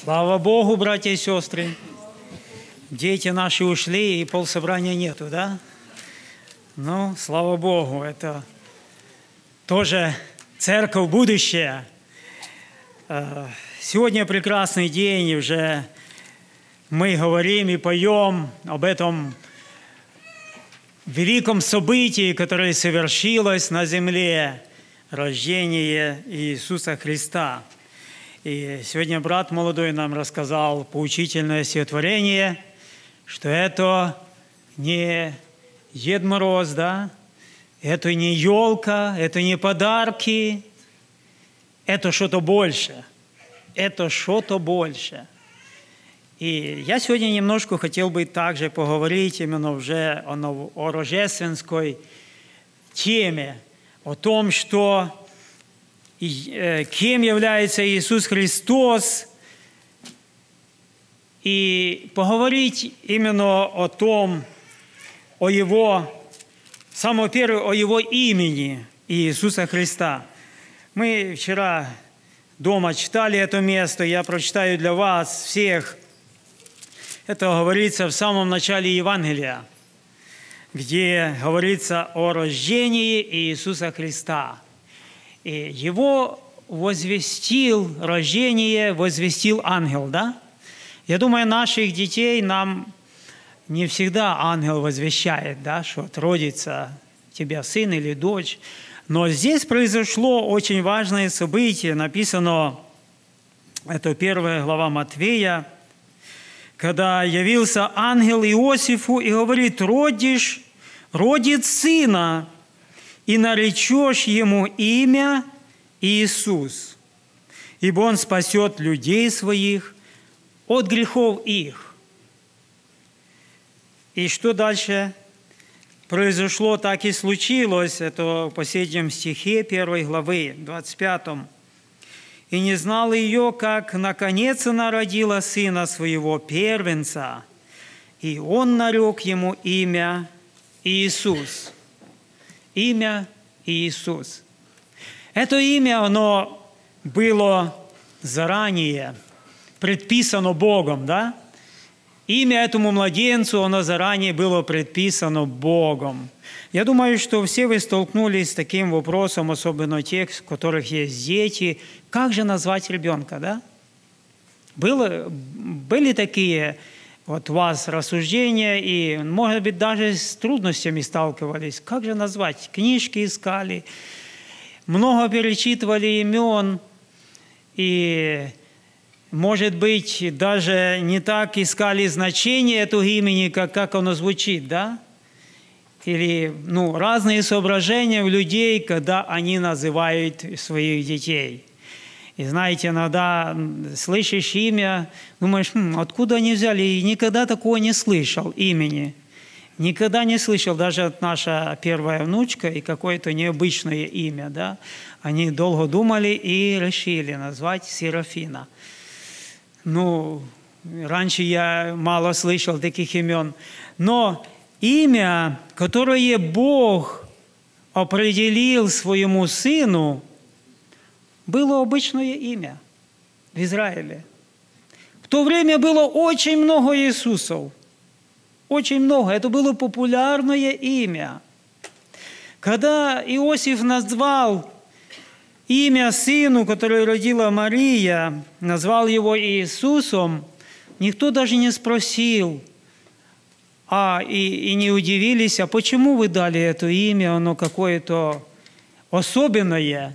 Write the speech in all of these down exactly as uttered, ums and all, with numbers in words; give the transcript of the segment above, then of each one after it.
Слава Богу, братья и сестры. Дети наши ушли, и полсобрания нету, да? Ну, слава Богу, это тоже церковь будущее. Сегодня прекрасный день, и уже мы говорим и поем об этом великом событии, которое совершилось на земле, рождение Иисуса Христа. И сегодня брат молодой нам рассказал поучительное стихотворение, что это не Дед Мороз, да? Это не елка, это не подарки, это что-то больше. Это что-то больше. И я сегодня немножко хотел бы также поговорить именно уже о, о рождественской теме, о том, что кем является Иисус Христос, и поговорить именно о том, о Его, самое первое, о Его имени Иисуса Христа. Мы вчера дома читали это место, я прочитаю для вас всех. Это говорится в самом начале Евангелия, где говорится о рождении Иисуса Христа. И Его возвестил, рождение возвестил ангел, да? Я думаю, наших детей нам не всегда ангел возвещает, да, что родится тебя сын или дочь. Но здесь произошло очень важное событие, написано, это первая глава Матфея, когда явился ангел Иосифу и говорит: «Родишь, родит сына, и наречешь ему имя Иисус, ибо он спасет людей своих от грехов их». И что дальше произошло, так и случилось. Это в последнем стихе первой главы, двадцать пятом. «И не знала ее, как наконец она родила сына своего первенца, и он нарек ему имя Иисус». Имя Иисус. Это имя, оно было заранее предписано Богом, да? Имя этому младенцу, оно заранее было предписано Богом. Я думаю, что все вы столкнулись с таким вопросом, особенно те, у которых есть дети. Как же назвать ребенка, да? Было, были такие вот у вас рассуждения, и, может быть, даже с трудностями сталкивались. Как же назвать? Книжки искали, много перечитывали имен, и, может быть, даже не так искали значение этого имени, как, как оно звучит, да? Или, ну, разные соображения у людей, когда они называют своих детей. И знаете, иногда слышишь имя, думаешь, хм, откуда они взяли? И никогда такого не слышал имени. Никогда не слышал, даже наша первая внучка, и какое-то необычное имя, да? Они долго думали и решили назвать Серафина. Ну, раньше я мало слышал таких имен. Но имя, которое Бог определил своему сыну, было обычное имя в Израиле. В то время было очень много Иисусов. Очень много. Это было популярное имя. Когда Иосиф назвал имя сыну, которое родила Мария, назвал его Иисусом, никто даже не спросил, а и, и не удивились, а почему вы дали это имя, оно какое-то особенное.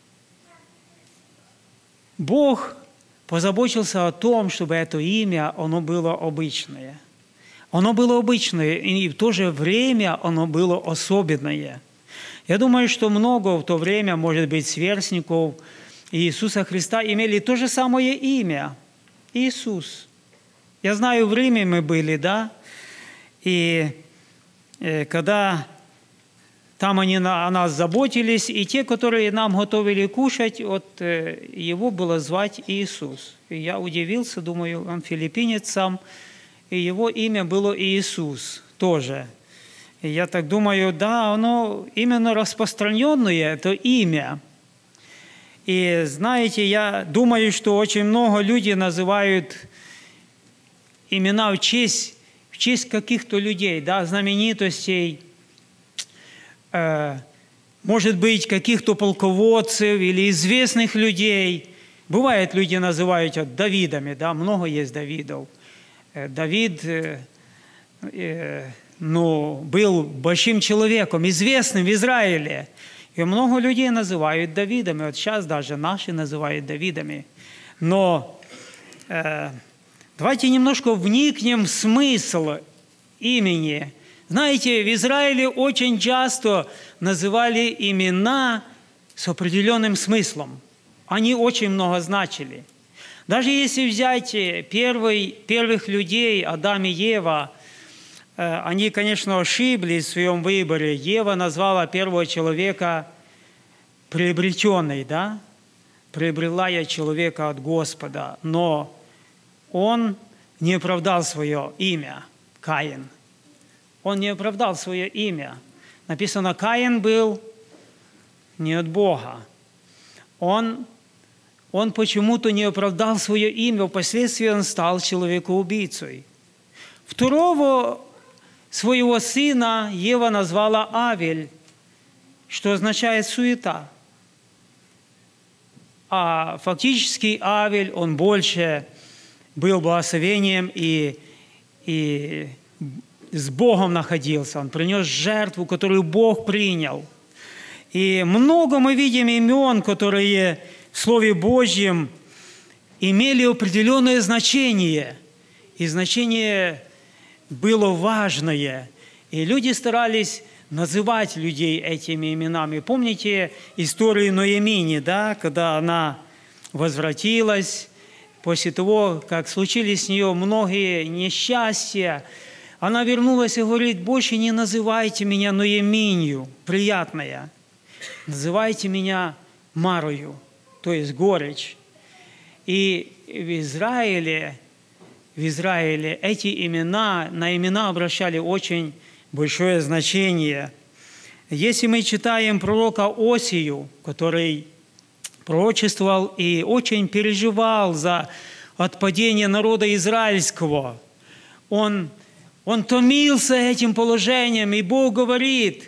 Бог позаботился о том, чтобы это имя, оно было обычное. Оно было обычное, и в то же время оно было особенное. Я думаю, что много в то время, может быть, сверстников Иисуса Христа имели то же самое имя – Иисус. Я знаю, в Риме мы были, да, и э, когда там они на, о нас заботились, и те, которые нам готовили кушать, вот э, его было звать Иисус. И я удивился, думаю, он филиппинец сам, и его имя было Иисус тоже. И я так думаю, да, оно именно распространенное, это имя. И знаете, я думаю, что очень много людей называют имена в честь, в честь каких-то людей, да, знаменитостей, э, может быть, каких-то полководцев или известных людей. Бывает, люди называют это Давидами, да, много есть Давидов. Э, Давид, э, э, ну, был большим человеком, известным в Израиле. И много людей называют Давидами. Вот сейчас даже наши называют Давидами. Но э, давайте немножко вникнем в смысл имени. Знаете, в Израиле очень часто называли имена с определенным смыслом. Они очень много значили. Даже если взять первый, первых людей, Адам и Ева, э, они, конечно, ошиблись в своем выборе. Ева назвала первого человека приобретенный, да? Приобрела я человека от Господа, но он не оправдал свое имя, Каин. Он не оправдал свое имя. Написано, Каин был не от Бога. Он, он почему-то не оправдал свое имя, впоследствии он стал человекоубийцей. Второго своего сына Ева назвала Авель, что означает суета. А фактически Авель, он больше был благословением и, и с Богом находился. Он принес жертву, которую Бог принял. И много мы видим имен, которые в Слове Божьем имели определенное значение. И значение было важное. И люди старались называть людей этими именами. Помните историю Ноемини, да, когда она возвратилась после того, как случились с нее многие несчастья, она вернулась и говорит, больше не называйте меня Ноеминью, приятная, называйте меня Марою, то есть горечь. И в Израиле, в Израиле эти имена, на имена обращали очень большое значение. Если мы читаем пророка Осию, который пророчествовал и очень переживал за отпадение народа израильского, он, он томился этим положением, и Бог говорит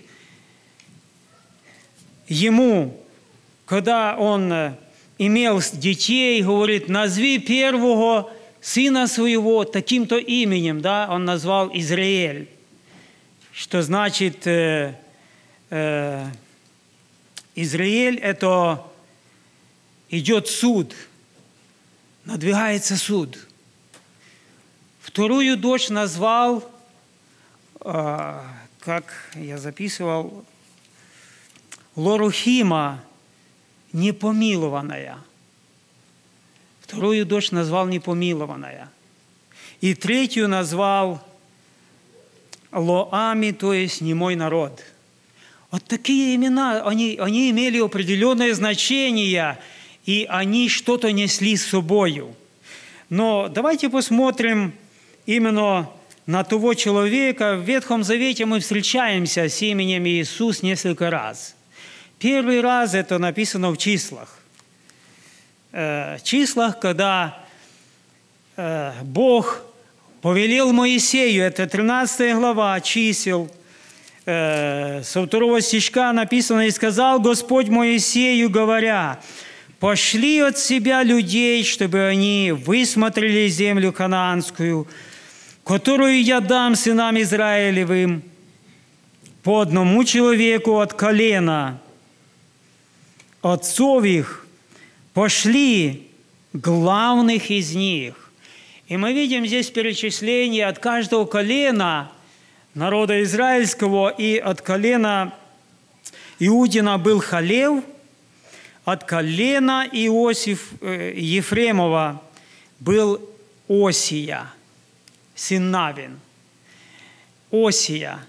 ему, когда он имел детей, говорит, назови первого сына своего таким-то именем, да, он назвал Израиль, что значит э, э, Израиль – это идет суд, надвигается суд. Вторую дочь назвал, э, как я записывал, Лорухима, непомилованная. Вторую дочь назвал непомилованная. И третью назвал Лоами, то есть не мой народ. Вот такие имена, они, они имели определенное значение, и они что-то несли с собою. Но давайте посмотрим именно на того человека. В Ветхом Завете мы встречаемся с именем Иисус несколько раз. Первый раз это написано в числах. В числах, когда Бог повелел Моисею, это тринадцатая глава чисел, со второго стишка написано, «И сказал Господь Моисею, говоря, пошли от себя людей, чтобы они высмотрели землю ханаанскую, которую я дам сынам Израилевым, по одному человеку от колена отцов их, пошли главных из них». И мы видим здесь перечисление от каждого колена народа израильского, и от колена Иудина был Халев, от колена Иосиф, э, Ефремова был Осия, сын Навин. Осия.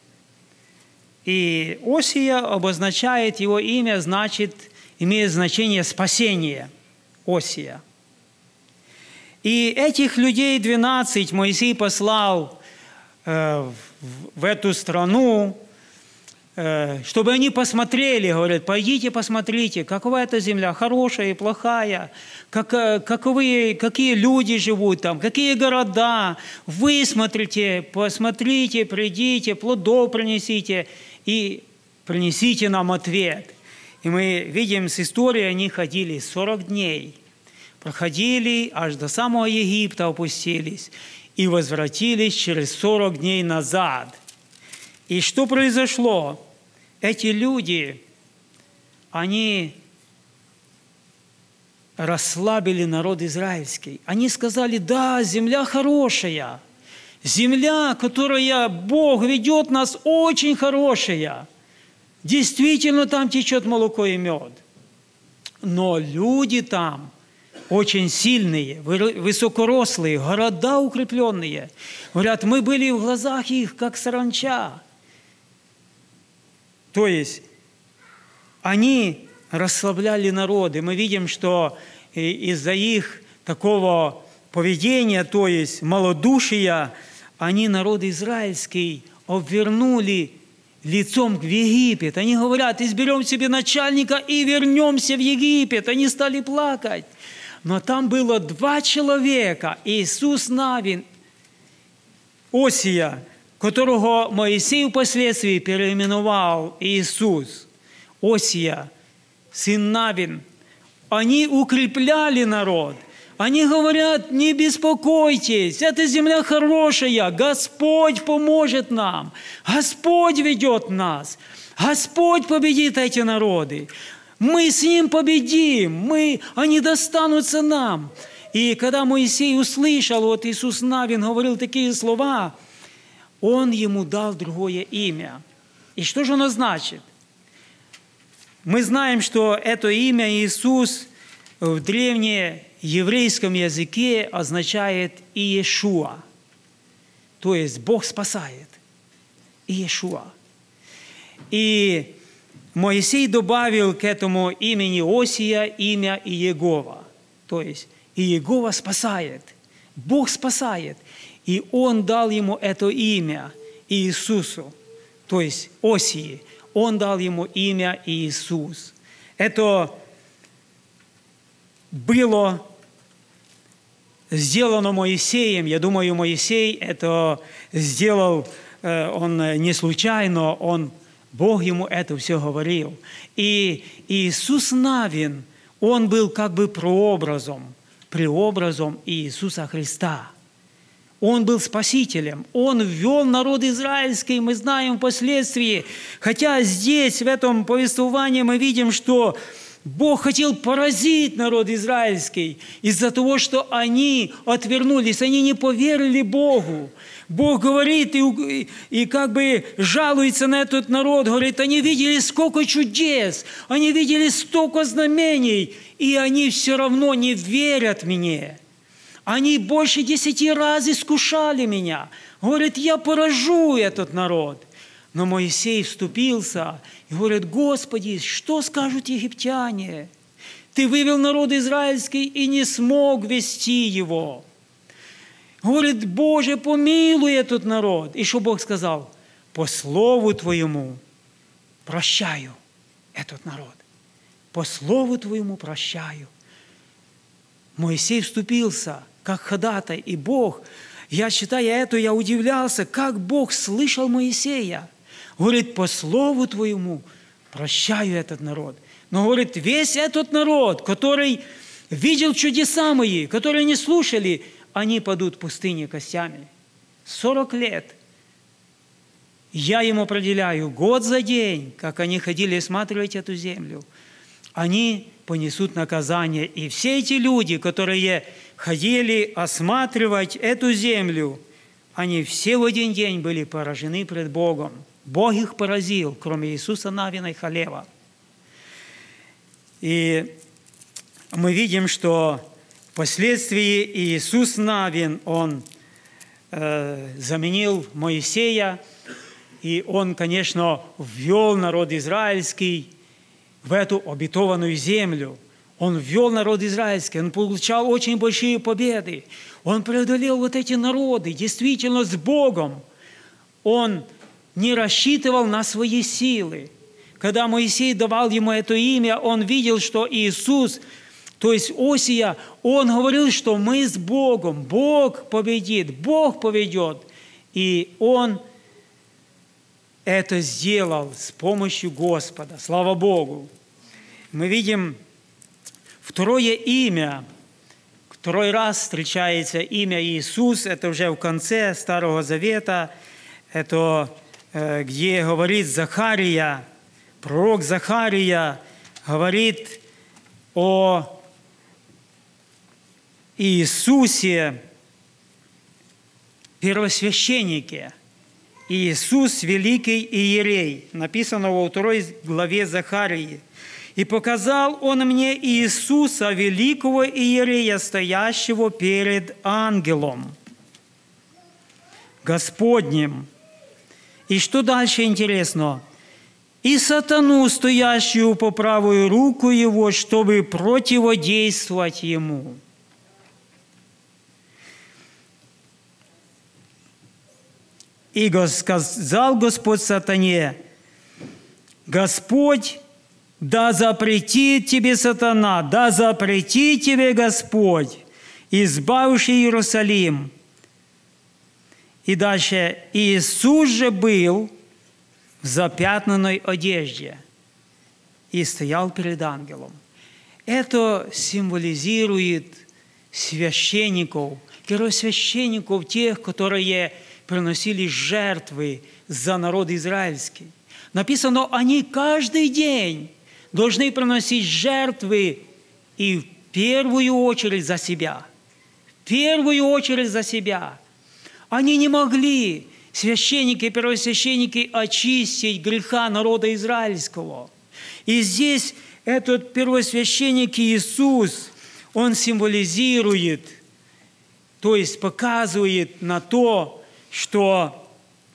И Осия обозначает, его имя значит, имеет значение спасение. Осия. И этих людей двенадцать Моисей послал э, в, в эту страну чтобы они посмотрели, говорят, пойдите посмотрите, какова эта земля, хорошая и плохая, как, каковые, какие люди живут там, какие города. Вы смотрите, посмотрите, придите, плодов принесите и принесите нам ответ. И мы видим с истории, они ходили сорок дней, проходили, аж до самого Египта опустились и возвратились через сорок дней назад. И что произошло? Эти люди, они расслабили народ израильский. Они сказали, да, земля хорошая, земля, которая Бог ведет нас, очень хорошая. Действительно, там течет молоко и мед. Но люди там очень сильные, высокорослые, города укрепленные. Говорят, мы были в глазах их, как саранча. То есть они расслабляли народ, и мы видим, что из-за их такого поведения, то есть малодушия, они народ израильский обвернули лицом в Египет. Они говорят, изберем себе начальника и вернемся в Египет. Они стали плакать. Но там было два человека, Иисус Навин, Осия, которого Моисей впоследствии переименовал Иисус. Осия, сын Навин. Они укрепляли народ. Они говорят, не беспокойтесь, эта земля хорошая, Господь поможет нам, Господь ведет нас, Господь победит эти народы. Мы с Ним победим, мы, они достанутся нам. И когда Моисей услышал, вот Иисус Навин говорил такие слова, он ему дал другое имя. И что же оно значит? Мы знаем, что это имя Иисус в древнееврейском языке означает Иешуа, то есть Бог спасает. Иешуа. И Моисей добавил к этому имени Осия имя Иегова, то есть Иегова спасает, Бог спасает. И Он дал ему это имя Иисусу, то есть Осии. Он дал ему имя Иисус. Это было сделано Моисеем. Я думаю, Моисей это сделал, он не случайно, он, Бог ему это все говорил. И Иисус Навин, он был как бы прообразом, преобразом Иисуса Христа. Он был спасителем, он ввел народ израильский, мы знаем впоследствии. Хотя здесь, в этом повествовании, мы видим, что Бог хотел поразить народ израильский из-за того, что они отвернулись, они не поверили Богу. Бог говорит и, и как бы жалуется на этот народ, говорит, они видели сколько чудес, они видели столько знамений, и они все равно не верят мне. Они больше десяти раз искушали меня. Говорит, я поражу этот народ. Но Моисей вступился и говорит, Господи, что скажут египтяне? Ты вывел народ израильский и не смог вести его. Говорит, Боже, помилуй этот народ. И что Бог сказал? По слову Твоему прощаю этот народ. По слову Твоему прощаю. Моисей вступился как ходатай, и Бог, я читая это, я удивлялся, как Бог слышал Моисея. Говорит, по слову Твоему прощаю этот народ. Но, говорит, весь этот народ, который видел чудеса мои, которые не слушали, они падут в пустыне костями. Сорок лет. Я им определяю год за день, как они ходили осматривать эту землю. Они понесут наказание. И все эти люди, которые ходили осматривать эту землю, они все в один день были поражены пред Богом. Бог их поразил, кроме Иисуса Навина и Халева. И мы видим, что впоследствии Иисус Навин, он э, заменил Моисея, и он, конечно, ввел народ израильский в эту обетованную землю. Он ввел народ израильский, он получал очень большие победы. Он преодолел вот эти народы, действительно с Богом. Он не рассчитывал на свои силы. Когда Моисей давал ему это имя, он видел, что Иисус, то есть Осия, он говорил, что мы с Богом, Бог победит, Бог поведет. И он это сделал с помощью Господа. Слава Богу! Мы видим второе имя. Второй раз встречается имя Иисус. Это уже в конце Старого Завета. Это где говорит Захария, пророк Захария говорит о Иисусе, первосвященнике. Иисус – великий иерей, написано во второй главе Захарии. «И показал он мне Иисуса, великого иерея, стоящего перед ангелом Господним». И что дальше интересно? «И сатану, стоящую по правую руку его, чтобы противодействовать ему». И сказал Господь сатане: «Господь, да запретит тебе сатана, да запретит тебе Господь, избавивший Иерусалим». И дальше: «Иисус же был в запятнанной одежде и стоял перед ангелом». Это символизирует священников, первосвященников, тех, которые приносили жертвы за народ израильский. Написано, они каждый день должны приносить жертвы и в первую очередь за себя. В первую очередь за себя. Они не могли, священники, первосвященники, очистить греха народа израильского. И здесь этот первосвященник Иисус, он символизирует, то есть показывает на то, что,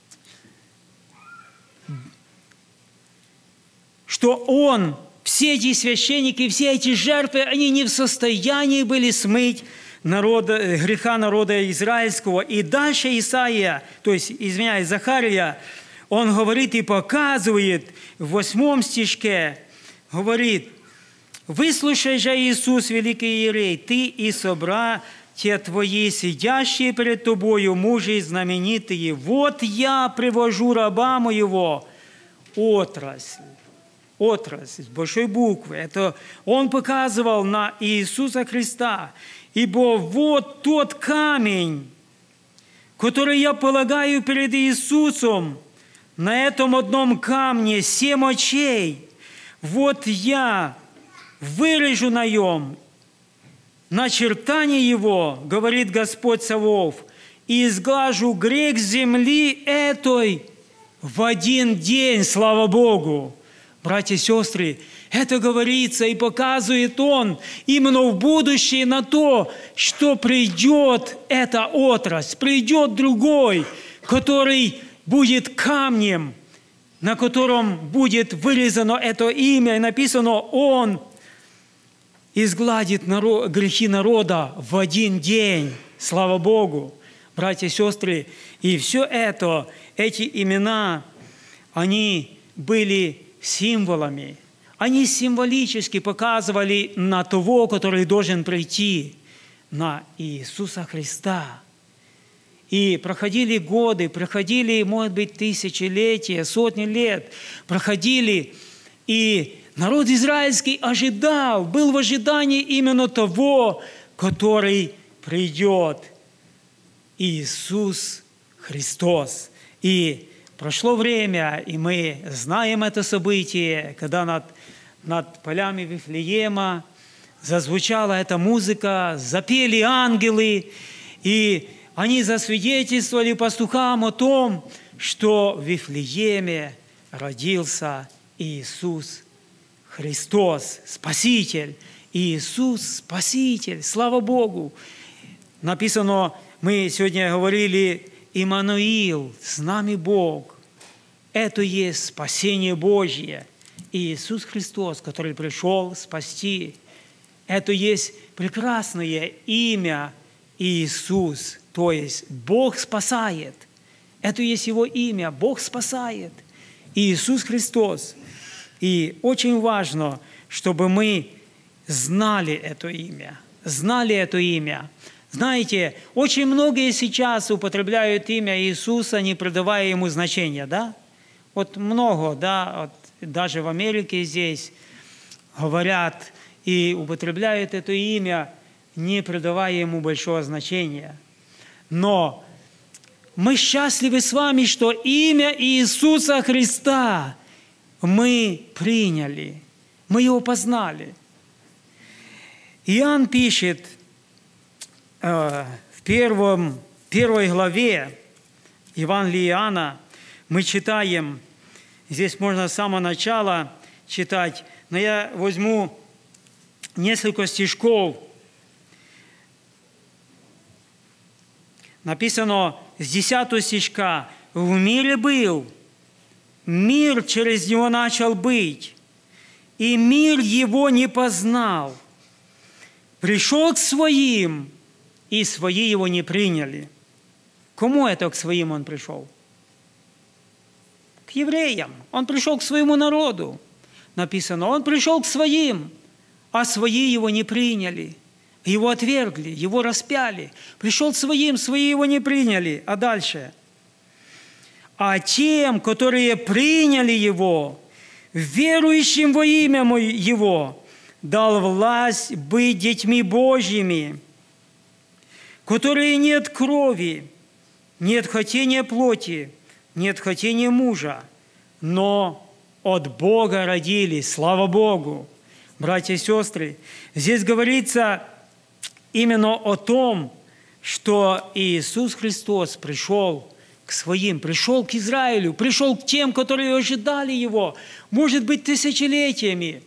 что он, все эти священники, все эти жертвы, они не в состоянии были смыть народа, греха народа израильского. И дальше Исаия, то есть, извиняюсь, Захария, он говорит и показывает в восьмом стишке, говорит: «Выслушай же, Иисус, великий иерей, ты и собратья твои, сидящие перед тобою, мужи знаменитые, вот я привожу раба моего, отрасль». Отрасль с большой буквы. Это он показывал на Иисуса Христа. «Ибо вот тот камень, который я полагаю перед Иисусом, на этом одном камне семь очей, вот я вырежу на нем начертание его, говорит Господь Саваоф, и изглажу грех земли этой в один день». Слава Богу! Братья и сестры, это говорится и показывает он именно в будущее на то, что придет эта отрасль, придет другой, который будет камнем, на котором будет вырезано это имя, и написано: «Он изгладит народ, грехи народа в один день». Слава Богу! Братья и сестры, и все это, эти имена, они были символами. Они символически показывали на того, который должен прийти, на Иисуса Христа. И проходили годы, проходили, может быть, тысячелетия, сотни лет, проходили, и народ израильский ожидал, был в ожидании именно того, который придет, Иисус Христос. И прошло время, и мы знаем это событие, когда над, над полями Вифлеема зазвучала эта музыка, запели ангелы, и они засвидетельствовали пастухам о том, что в Вифлееме родился Иисус Христос, Спаситель. Иисус Спаситель, слава Богу! Написано, мы сегодня говорили, Иммануил, с нами Бог. Это есть спасение Божье. Иисус Христос, который пришел спасти. Это есть прекрасное имя Иисус. То есть Бог спасает. Это есть Его имя. Бог спасает. И Иисус Христос. И очень важно, чтобы мы знали это имя. Знали это имя. Знаете, очень многие сейчас употребляют имя Иисуса, не придавая Ему значения, да? Вот много, да, вот даже в Америке здесь говорят и употребляют это имя, не придавая Ему большого значения. Но мы счастливы с вами, что имя Иисуса Христа мы приняли, мы Его познали. Иоанн пишет э, в первом, первой главе Евангелия Иоанна, мы читаем, здесь можно с самого начала читать, но я возьму несколько стишков. Написано с десятого стишка: «В мире был, мир через него начал быть, и мир его не познал. Пришел к своим, и свои его не приняли». Кому это к своим он пришел? К евреям. Он пришел к своему народу. Написано, он пришел к своим, а свои его не приняли. Его отвергли, его распяли. Пришел к своим, свои его не приняли. А дальше? «А тем, которые приняли его, верующим во имя его, дал власть быть детьми Божьими, которые нет крови, нет хотения плоти, нет хотения мужа, но от Бога родились». Слава Богу! Братья и сестры, здесь говорится именно о том, что Иисус Христос пришел к своим, пришел к Израилю, пришел к тем, которые ожидали Его, может быть, тысячелетиями.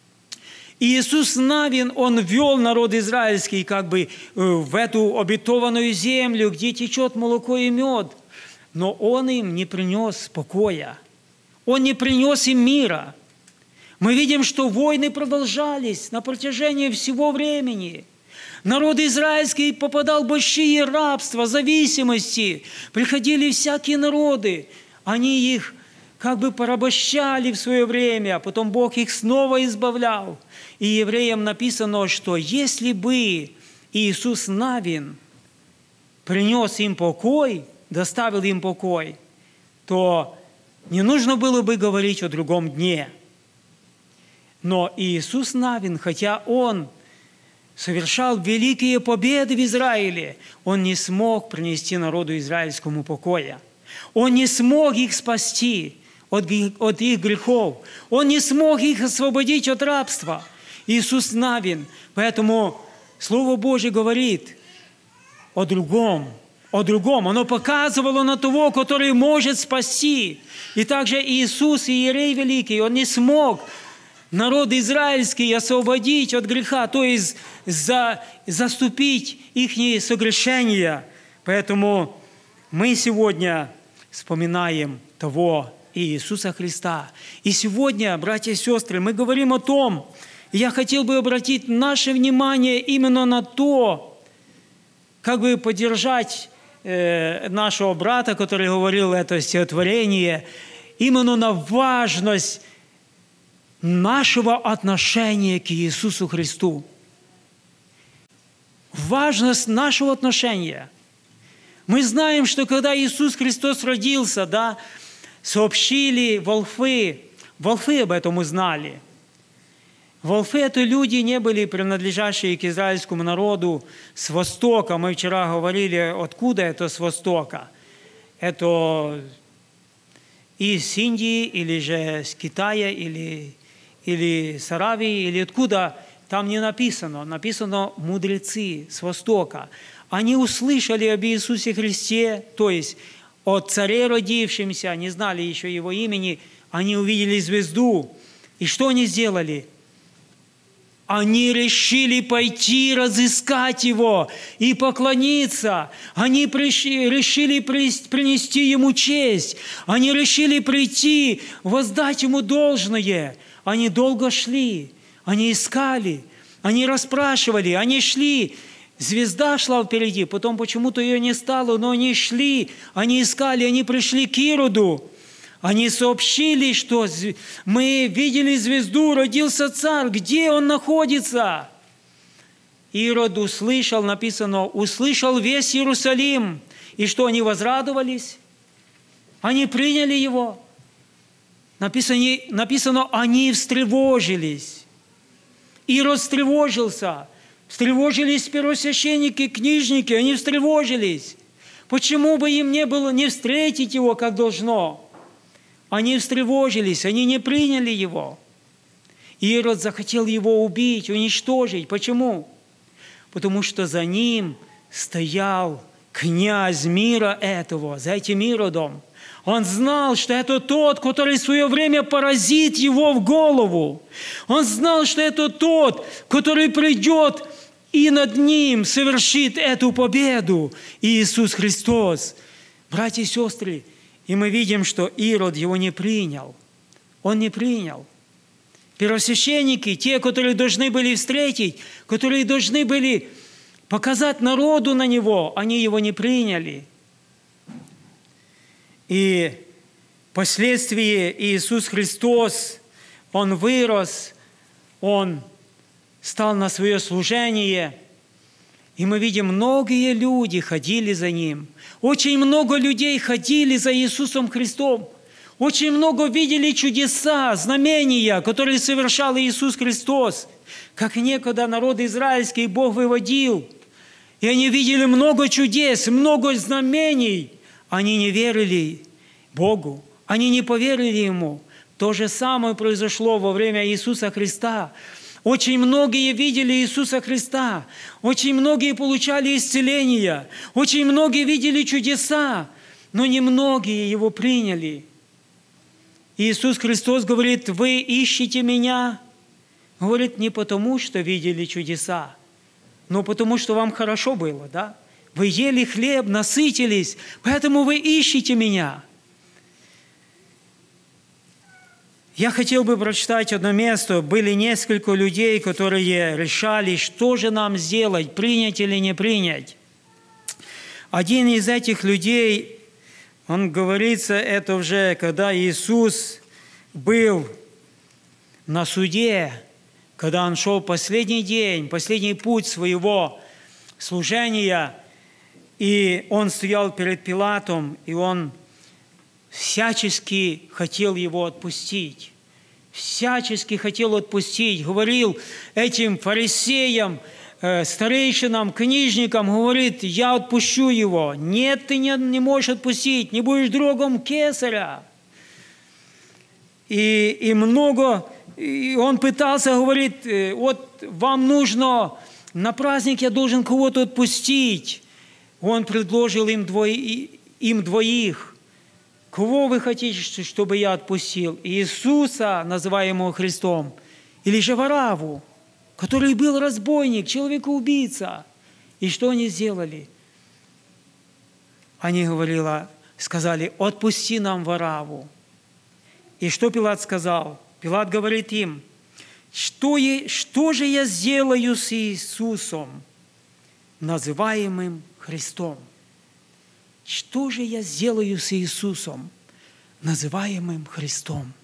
И Иисус Навин, Он ввел народ израильский как бы в эту обетованную землю, где течет молоко и мед, но Он им не принес покоя, Он не принес им мира. Мы видим, что войны продолжались на протяжении всего времени. Народ израильский попадал в большие рабства, зависимости. Приходили всякие народы. Они их как бы порабощали в свое время, а потом Бог их снова избавлял. И евреям написано, что если бы Иисус Навин принес им покой, доставил им покой, то не нужно было бы говорить о другом дне. Но Иисус Навин, хотя Он совершал великие победы в Израиле, Он не смог принести народу израильскому покоя. Он не смог их спасти от, от их грехов. Он не смог их освободить от рабства. Иисус Навин. Поэтому Слово Божье говорит о другом. О другом. Оно показывало на того, который может спасти. И также Иисус, Иерей Великий, Он не смог народ израильский освободить от греха, то есть за, заступить их согрешения. Поэтому мы сегодня вспоминаем того Иисуса Христа. И сегодня, братья и сестры, мы говорим о том, и я хотел бы обратить наше внимание именно на то, как бы поддержать э, нашего брата, который говорил это стихотворение, именно на важность нашего отношения к Иисусу Христу. Важность нашего отношения. Мы знаем, что когда Иисус Христос родился, да, сообщили волхвы, волхвы об этом узнали. Волхвы – это люди, не были принадлежащие к израильскому народу с востока. Мы вчера говорили, откуда это с востока. Это из Индии, или же с Китая, или или с Аравии, или откуда, там не написано. Написано «мудрецы с Востока». Они услышали об Иисусе Христе, то есть о царе родившемся, не знали еще Его имени, они увидели звезду. И что они сделали? Они решили пойти разыскать Его и поклониться. Они решили принести Ему честь. Они решили прийти, воздать Ему должное. Они долго шли, они искали, они расспрашивали, они шли Звезда шла впереди, потом почему-то ее не стало, но они шли, они искали, они пришли к Ироду. Они сообщили, что мы видели звезду, родился царь, где он находится? Ирод услышал, написано, услышал весь Иерусалим. И что, они возрадовались? Они приняли его. Написано, написано они встревожились. Ирод встревожился. Встревожились первосвященники, книжники, они встревожились. Почему бы им не было не встретить его, как должно? Они встревожились, они не приняли его. Ирод захотел его убить, уничтожить. Почему? Потому что за ним стоял князь мира этого, за этим Иродом. Он знал, что это тот, который в свое время поразит его в голову. Он знал, что это тот, который придет и над ним совершит эту победу. Иисус Христос. Братья и сестры, и мы видим, что Ирод его не принял. Он не принял. Первосвященники, те, которые должны были встретить, которые должны были показать народу на него, они его не приняли. И впоследствии Иисус Христос, Он вырос, Он стал на свое служение, и мы видим, многие люди ходили за Ним. Очень много людей ходили за Иисусом Христом. Очень много видели чудеса, знамения, которые совершал Иисус Христос. Как некогда народ израильский Бог выводил. И они видели много чудес, много знамений. Они не верили Богу. Они не поверили Ему. То же самое произошло во время Иисуса Христа. Очень многие видели Иисуса Христа. Очень многие получали исцеления. Очень многие видели чудеса. Но немногие Его приняли. Иисус Христос говорит, вы ищете Меня. Говорит, не потому, что видели чудеса, но потому, что вам хорошо было, да? Вы ели хлеб, насытились, поэтому вы ищете Меня. Я хотел бы прочитать одно место. Были несколько людей, которые решали, что же нам сделать, принять или не принять. Один из этих людей, он говорится, это уже когда Иисус был на суде, когда Он шел последний день, последний путь своего служения, и Он стоял перед Пилатом, и Он всячески хотел его отпустить. Всячески хотел отпустить. Говорил этим фарисеям, э, старейшинам, книжникам, говорит, я отпущу его. Нет, ты не, не можешь отпустить, не будешь другом кесаря. И, и много, и он пытался, говорит, вот вам нужно, на праздник я должен кого-то отпустить. Он предложил им, двое, им двоих. Кого вы хотите, чтобы я отпустил? Иисуса, называемого Христом, или же Варавву, который был разбойник, человека-убийца? И что они сделали? Они говорили, сказали, отпусти нам Варавву. И что Пилат сказал? Пилат говорит им, что, я, что же я сделаю с Иисусом, называемым Христом? Что же я сделаю с Иисусом, называемым Христом?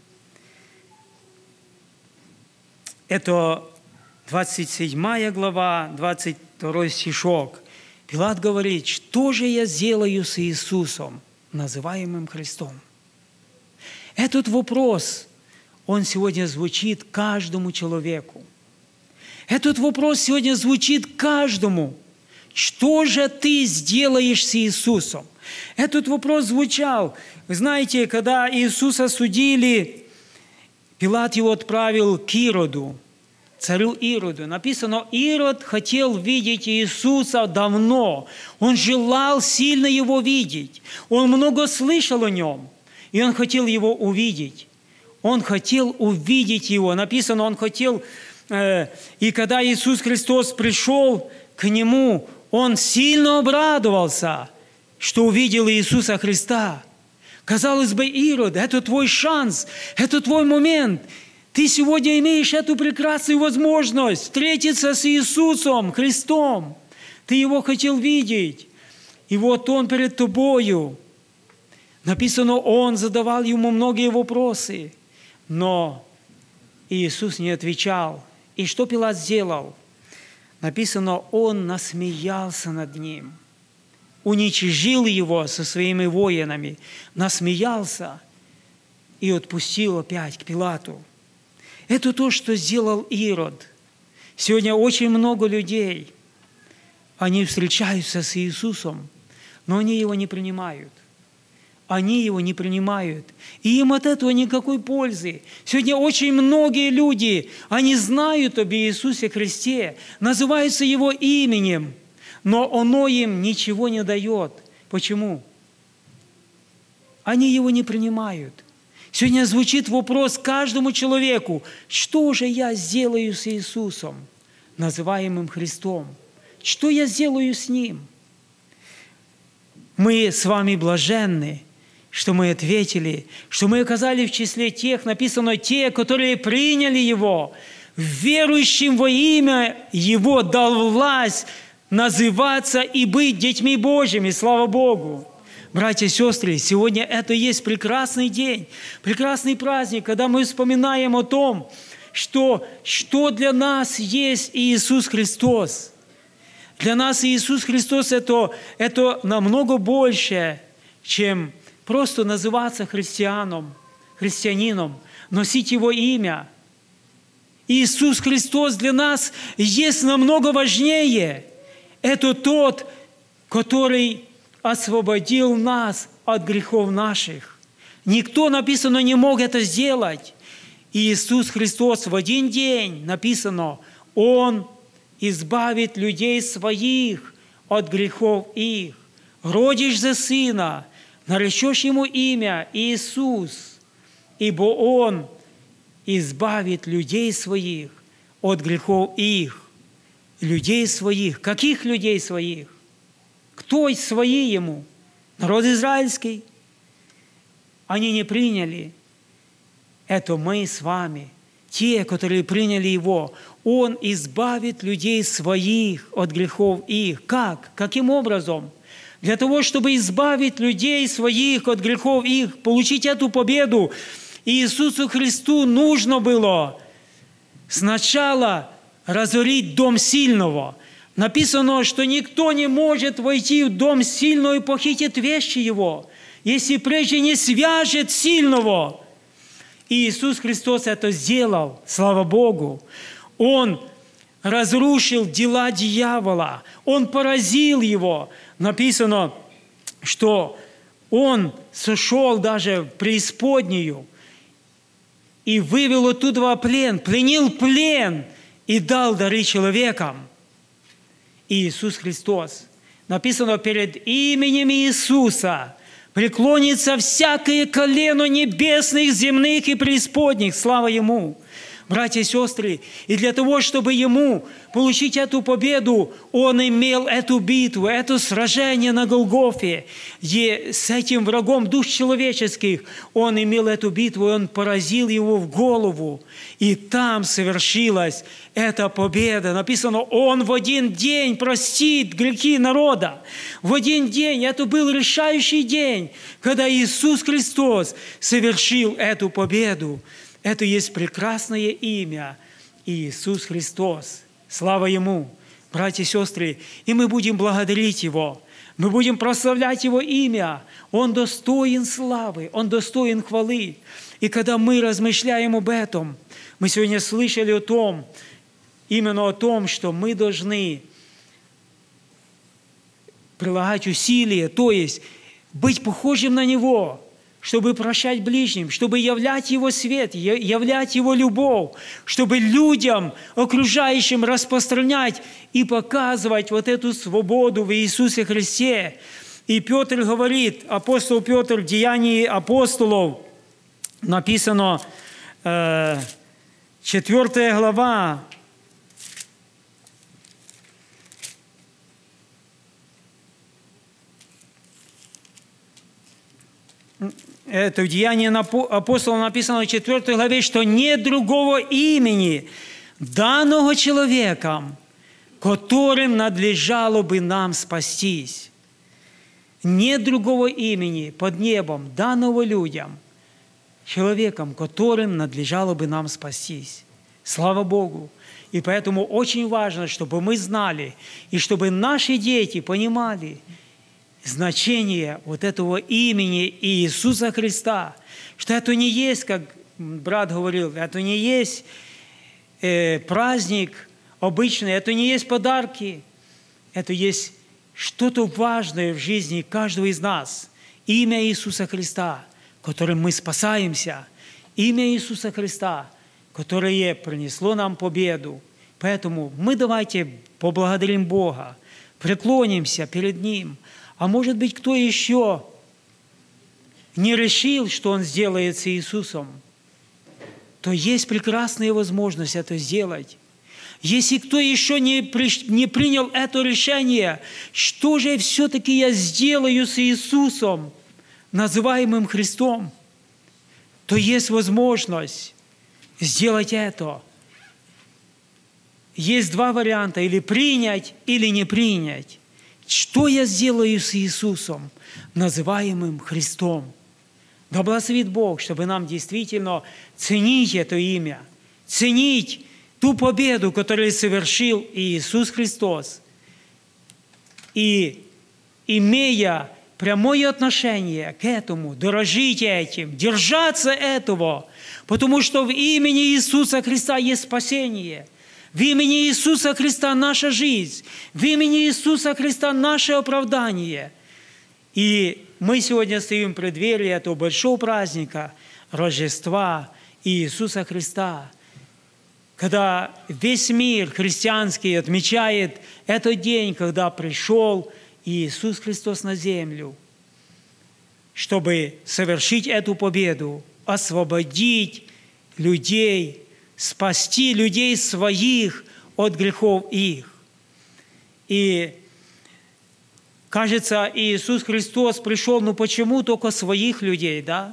Это двадцать седьмая глава, двадцать второй стишок. Пилат говорит, что же я сделаю с Иисусом, называемым Христом? Этот вопрос, он сегодня звучит каждому человеку. Этот вопрос сегодня звучит каждому. Что же ты сделаешь с Иисусом? Этот вопрос звучал. Вы знаете, когда Иисуса судили, Пилат его отправил к Ироду, царю Ироду. Написано, Ирод хотел видеть Иисуса давно. Он желал сильно его видеть. Он много слышал о нем, и он хотел его увидеть. Он хотел увидеть его. Написано, он хотел... Э, и когда Иисус Христос пришел к нему, он сильно обрадовался, что увидел Иисуса Христа. Казалось бы, Ирод, это твой шанс, это твой момент. Ты сегодня имеешь эту прекрасную возможность встретиться с Иисусом Христом. Ты его хотел видеть. И вот он перед тобою. Написано, он задавал ему многие вопросы. Но Иисус не отвечал. И что Пилат сделал? Написано, он насмеялся над ним. Уничижил его со своими воинами. Насмеялся и отпустил опять к Пилату. Это то, что сделал Ирод. Сегодня очень много людей, они встречаются с Иисусом, но они его не принимают. Они его не принимают. И им от этого никакой пользы. Сегодня очень многие люди, они знают об Иисусе Христе, называются Его именем, но оно им ничего не дает. Почему? Они его не принимают. Сегодня звучит вопрос каждому человеку, что же я сделаю с Иисусом, называемым Христом? Что я сделаю с Ним? Мы с вами блаженны, что мы ответили, что мы оказались в числе тех, написано, те, которые приняли Его, верующим во имя Его дал власть называться и быть детьми Божьими. Слава Богу! Братья и сестры, сегодня это есть прекрасный день, прекрасный праздник, когда мы вспоминаем о том, что, что для нас есть Иисус Христос. Для нас Иисус Христос это, – это намного больше, чем просто называться христианом, христианином, носить Его имя. Иисус Христос для нас есть намного важнее. Это тот, который освободил нас от грехов наших. Никто, написано, не мог это сделать. Иисус Христос в один день, написано, Он избавит людей своих от грехов их. Родишь за Сына, наречешь Ему имя Иисус, ибо Он избавит людей своих от грехов их. Людей своих. Каких людей своих? Кто свои Ему? Народ израильский. Они не приняли. Это мы с вами. Те, которые приняли Его. Он избавит людей своих от грехов их. Как? Каким образом? Для того, чтобы избавить людей своих от грехов их, получить эту победу, Иисусу Христу нужно было сначала разорить дом сильного. Написано, что никто не может войти в дом сильного и похитить вещи его, если прежде не свяжет сильного. И Иисус Христос это сделал, слава Богу. Он разрушил дела дьявола, Он поразил его. Написано, что Он сошел даже в преисподнюю и вывел оттуда плен, пленил плен и дал дары человекам. Иисус Христос. Написано, перед именем Иисуса преклонится всякое колено небесных, земных и преисподних. Слава Ему! Братья и сестры, и для того, чтобы Ему получить эту победу, Он имел эту битву, это сражение на Голгофе. И с этим врагом душ человеческих Он имел эту битву, и Он поразил его в голову. И там совершилась эта победа. Написано, Он в один день простит грехи народа. В один день, это был решающий день, когда Иисус Христос совершил эту победу. Это есть прекрасное имя Иисус Христос. Слава Ему, братья и сестры. И мы будем благодарить Его. Мы будем прославлять Его имя. Он достоин славы, Он достоин хвалы. И когда мы размышляем об этом, мы сегодня слышали о том, именно о том, что мы должны прилагать усилия, то есть быть похожим на Него, чтобы прощать ближним, чтобы являть Его свет, являть Его любовь, чтобы людям, окружающим, распространять и показывать вот эту свободу в Иисусе Христе. И Петр говорит, апостол Петр в Деянии апостолов, написано, четвёртая глава, это в Деянии апостола написано в четвёртой главе, что нет другого имени, данного человеком, которым надлежало бы нам спастись. Нет другого имени под небом, данного людям, человеком, которым надлежало бы нам спастись. Слава Богу! И поэтому очень важно, чтобы мы знали, и чтобы наши дети понимали значение вот этого имени Иисуса Христа, что это не есть, как брат говорил, это не есть э, праздник обычный, это не есть подарки, это есть что-то важное в жизни каждого из нас. Имя Иисуса Христа, которым мы спасаемся, имя Иисуса Христа, которое принесло нам победу. Поэтому мы давайте поблагодарим Бога, преклонимся перед Ним. А может быть, кто еще не решил, что Он сделает с Иисусом, то есть прекрасная возможность это сделать. Если кто еще не, при, не принял это решение, что же все-таки я сделаю с Иисусом, называемым Христом, то есть возможность сделать это. Есть два варианта: или принять, или не принять. Что я сделаю с Иисусом, называемым Христом? Да благословит Бог, чтобы нам действительно ценить это имя, ценить ту победу, которую совершил Иисус Христос. И, имея прямое отношение к этому, дорожить этим, держаться этого, потому что в имени Иисуса Христа есть спасение. В имени Иисуса Христа наша жизнь. В имени Иисуса Христа наше оправдание. И мы сегодня стоим в преддверии этого большого праздника Рождества Иисуса Христа, когда весь мир христианский отмечает этот день, когда пришел Иисус Христос на землю, чтобы совершить эту победу, освободить людей, спасти людей своих от грехов их. И кажется, Иисус Христос пришел, ну почему только своих людей, да?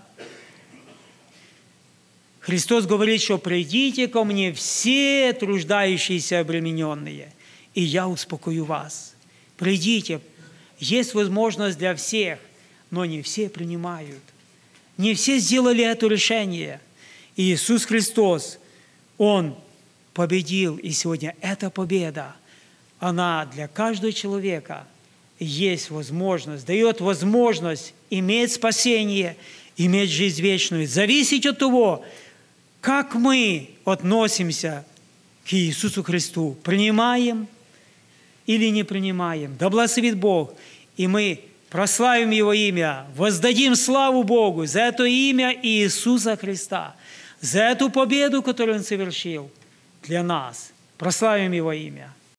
Христос говорит, что придите ко мне все труждающиеся и обремененные, и я успокою вас. Придите. Есть возможность для всех, но не все принимают. Не все сделали это решение. И Иисус Христос, Он победил, и сегодня эта победа, она для каждого человека есть возможность, дает возможность иметь спасение, иметь жизнь вечную. Зависит от того, как мы относимся к Иисусу Христу. Принимаем или не принимаем. Да благословит Бог, и мы прославим Его имя, воздадим славу Богу за это имя Иисуса Христа, за эту победу, которую Он совершил для нас. Прославим Его имя.